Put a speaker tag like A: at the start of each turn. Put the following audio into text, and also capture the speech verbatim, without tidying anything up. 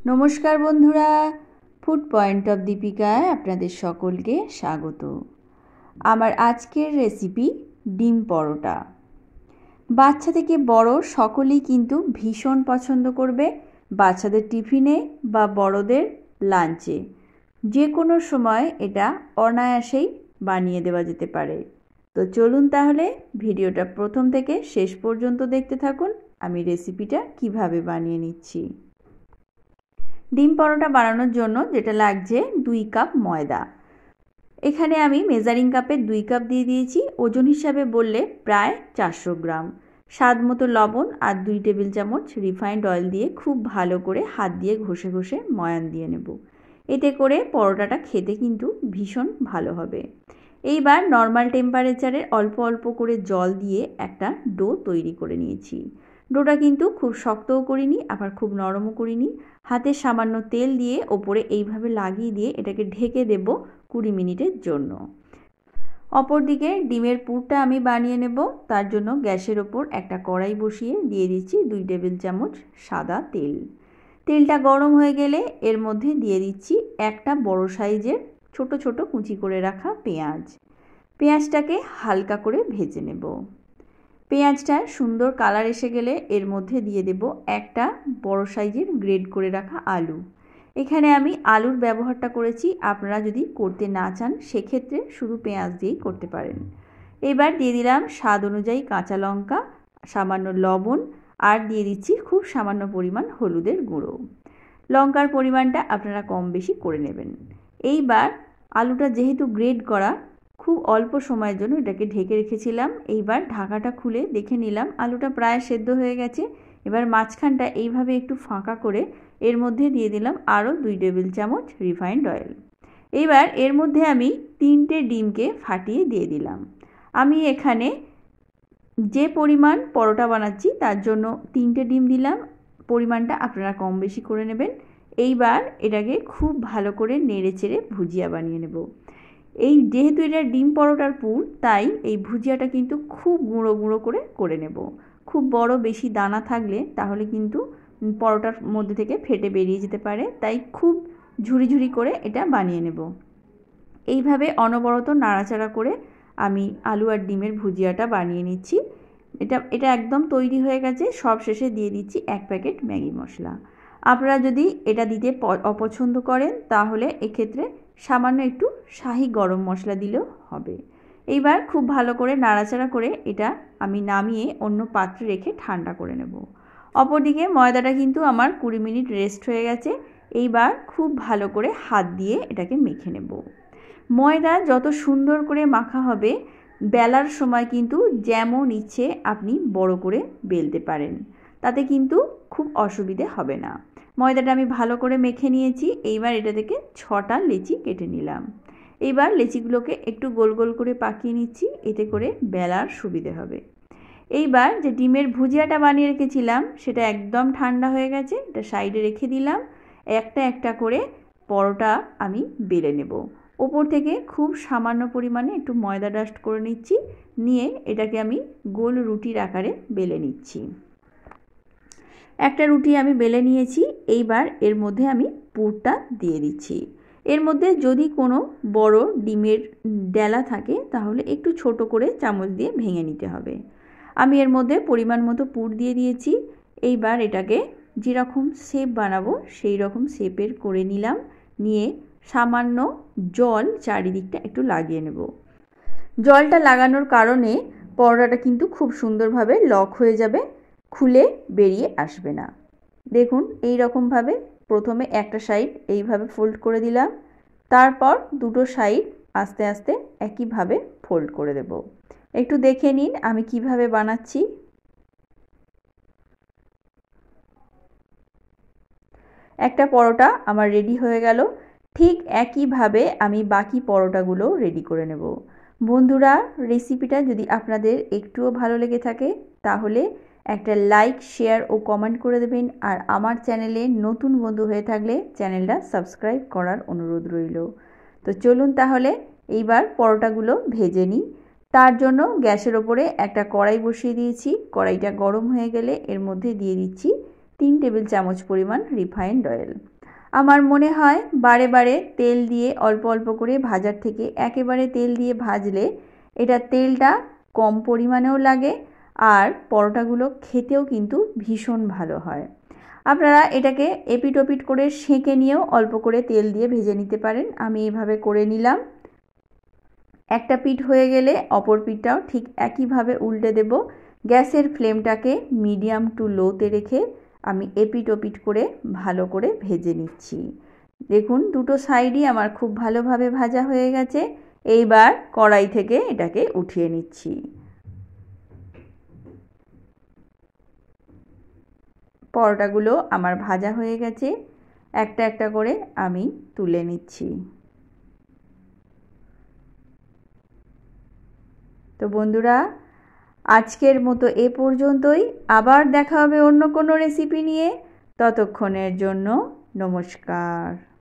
A: नमस्कार बंधुरा food point of दीपिकाय आपनादेर सकलके स्वागत। आमार आजकेर रेसिपि डिम परोटा। बाच्चा थेके बड़ो सकलेई किन्तु भीषण पछंद करबे। बाच्चादेर टिफिने बा बड़ोदेर लांचे जे कोनो समय एटा अनायासेई बानिये देवा जेते पारे। तो चलुन ताहले भिडियोटा प्रथम थेके शेष पर्यन्त देखते थाकुन आमी रेसिपिटा किभाबे बानिये निচ্ছি। डिम परोटा बानानोर जोन्नो जेटा लागछे दुई कप मयदा। एखाने आमी मेजारिंग कापे दुई कप दिए दिएछि। ओजन हिसाबे बोलले प्राय चारशो ग्राम। स्वाद मतो लवण और दुई टेबिल चामच रिफाइंड अएल दिए खूब भालो करे हाथ दिए घषे घषे मयान दिए नेब। एते करे परोटाटा खेते किन्तु भीषण भालो हबे। एइबार नर्माल टेम्पारेचारे अल्प अल्प करे जल दिए एकटा डो तैरी करे निয়েছি। डोटा किन्तु खूब शक्तও करिনি आबार खूब नरमও करिনি। हाथे सामान्य तेल दिए ओपरे এইভাবে লাগিয়ে দিয়ে এটাকে ঢেকে দেব কুড়ি মিনিটের জন্য। অপরদিকে ডিমের পুরটা আমি বানিয়ে নেব। তার জন্য গ্যাসের ওপর একটা কড়াই বসিয়ে দিয়ে দিচ্ছি দুই টেবিল চামচ সাদা তেল। তেলটা গরম হয়ে গেলে এর মধ্যে দিয়ে দিচ্ছি একটা বড় সাইজের ছোট ছোট কুচি করে রাখা পেঁয়াজ। পেঁয়াজটাকে হালকা করে ভেজে নেব। পেঁয়াজটা সুন্দর কালার এসে গেলে এর মধ্যে দিয়ে দেব একটা বড় সাইজের গ্রেড করে রাখা আলু। এখানে আমি আলুর ব্যবহারটা করেছি, আপনারা যদি করতে না চান সেক্ষেত্রে শুধু পেঁয়াজ দিয়েই করতে পারেন। এবার দিয়ে দিলাম স্বাদ অনুযায়ী কাঁচা লঙ্কা, সামান্য লবণ আর দিয়ে দিচ্ছি খুব সামান্য পরিমাণ হলুদের গুঁড়ো। লঙ্কার পরিমাণটা আপনারা কম বেশি করে নেবেন। এইবার আলুটা যেহেতু গ্রেড করা খুব অল্প সময়ের জন্য এটাকে ঢেকে রেখেছিলাম। এইবার ঢাকাটা খুলে দেখে নিলাম আলুটা প্রায় সেদ্ধ হয়ে গেছে। এবার মাঝখানটা এইভাবে একটু ফাঁকা করে এর মধ্যে দিয়ে দিলাম আরও দুই টেবিল চামচ রিফাইন্ড অয়েল। এইবার এর মধ্যে আমি তিনটে ডিমকে ফাটিয়ে দিয়ে দিলাম। আমি এখানে যে পরিমাণ পরোটা বানাচ্ছি তার জন্য তিনটে ডিম দিলাম, পরিমাণটা আপনারা কম বেশি করে নেবেন। এইবার এটাকে খুব ভালো করে নেড়ে চেড়ে ভুজিয়া বানিয়ে নেব। এই যেহেতু এটা ডিম পরোটার পুর তাই এই ভুজিয়াটা কিন্তু খুব গুঁড়ো গুঁড়ো করে করে নেব। খুব বড় বেশি দানা থাকলে তাহলে কিন্তু পরোটার মধ্যে থেকে ফেটে বেরিয়ে যেতে পারে, তাই খুব ঝুরি ঝুরি করে এটা বানিয়ে নেব। এইভাবে অনবরত নাড়াচাড়া করে আমি আলু আর ডিমের ভুজিয়াটা বানিয়ে নিচ্ছি। এটা এটা একদম তৈরি হয়ে গেছে। সব শেষে দিয়ে দিচ্ছি এক প্যাকেট ম্যাগি মশলা। আপনারা যদি এটা দিতে অপছন্দ করেন তাহলে এক্ষেত্রে সামান্য একটু শাহি গরম মশলা দিলেও হবে। এইবার খুব ভালো করে নাড়াচাড়া করে এটা আমি নামিয়ে অন্য পাত্রে রেখে ঠান্ডা করে নেব। অপরদিকে ময়দাটা কিন্তু আমার কুড়ি মিনিট রেস্ট হয়ে গেছে। এইবার খুব ভালো করে হাত দিয়ে এটাকে মেখে নেব। ময়দা যত সুন্দর করে মাখা হবে বেলার সময় কিন্তু যেমন ইচ্ছে আপনি বড় করে বেলতে পারেন, তাতে কিন্তু খুব অসুবিধে হবে না। ময়দাটা আমি ভালো করে মেখে নিয়েছি। এইবার এটা থেকে ছটা লেচি কেটে নিলাম। এইবার লেচিগুলোকে একটু গোল গোল করে পাকিয়ে নিচ্ছি, এতে করে বেলার সুবিধে হবে। এইবার যে ডিমের ভুজিয়াটা বানিয়ে রেখেছিলাম সেটা একদম ঠান্ডা হয়ে গেছে। এটা সাইডে রেখে দিলাম। একটা একটা করে পরোটা আমি বেলে নেব। ওপর থেকে খুব সামান্য পরিমাণে একটু ময়দা ডাস্ট করে নিচ্ছি, নিয়ে এটাকে আমি গোল রুটির আকারে বেলে নিচ্ছি। একটা রুটি আমি বেলে নিয়েছি। এইবার এর মধ্যে আমি পুরটা দিয়ে দিচ্ছি। এর মধ্যে যদি কোনো বড় ডিমের ডেলা থাকে তাহলে একটু ছোট করে চামচ দিয়ে ভেঙে নিতে হবে। আমি এর মধ্যে পরিমাণ মতো পুর দিয়ে দিয়েছি। এইবার এটাকে যেরকম শেপ বানাবো সেই রকম শেপের করে নিলাম। নিয়ে সামান্য জল চারিদিকটা একটু লাগিয়ে নেব। জলটা লাগানোর কারণে পরোটাটা কিন্তু খুব সুন্দরভাবে লক হয়ে যাবে, খুলে বেরিয়ে আসবে না। দেখুন এই রকমভাবে প্রথমে একটা সাইড এইভাবে ফোল্ড করে দিলাম, তারপর দুটো সাইড আস্তে আস্তে একইভাবে ফোল্ড করে দেব। একটু দেখে নিন আমি কিভাবে বানাচ্ছি। একটা পরোটা আমার রেডি হয়ে গেল। ঠিক একইভাবে আমি বাকি পরোটাগুলো রেডি করে নেব। বন্ধুরা, রেসিপিটা যদি আপনাদের একটুও ভালো লেগে থাকে তাহলে একটা লাইক, শেয়ার ও কমেন্ট করে দেবেন। আর আমার চ্যানেলে নতুন বন্ধু হয়ে থাকলে চ্যানেলটা সাবস্ক্রাইব করার অনুরোধ রইল। তো চলুন তাহলে এইবার পরোটাগুলো ভেজে নিই। তার জন্য গ্যাসের ওপরে একটা কড়াই বসিয়ে দিয়েছি। কড়াইটা গরম হয়ে গেলে এর মধ্যে দিয়ে দিচ্ছি তিন টেবিল চামচ পরিমাণ রিফাইন্ড অয়েল। আমার মনে হয় বারে বারে তেল দিয়ে অল্প অল্প করে ভাজার থেকে একেবারে তেল দিয়ে ভাজলে এটা তেলটা কম পরিমাণেও লাগে আর পরোটাগুলো খেতেও কিন্তু ভীষণ ভালো হয়। আপনারা এটাকে এপিট ওপিট করে সেঁকে নিয়েও অল্প করে তেল দিয়ে ভেজে নিতে পারেন। আমি এইভাবে করে নিলাম। একটা পিঠ হয়ে গেলে অপর পিঠটাও ঠিক একইভাবে উল্টে দেব। গ্যাসের ফ্লেমটাকে মিডিয়াম টু লোতে রেখে আমি এপিট ওপিট করে ভালো করে ভেজে নিচ্ছি। দেখুন দুটো সাইডই আমার খুব ভালোভাবে ভাজা হয়ে গেছে। এইবার কড়াই থেকে এটাকে উঠিয়ে নিচ্ছি। পরোটাগুলো আমার ভাজা হয়ে গেছে, একটা একটা করে আমি তুলে নিচ্ছি। তো বন্ধুরা, আজকের মতো এ পর্যন্তই। আবার দেখা হবে অন্য কোনো রেসিপি নিয়ে। ততক্ষণের জন্য নমস্কার।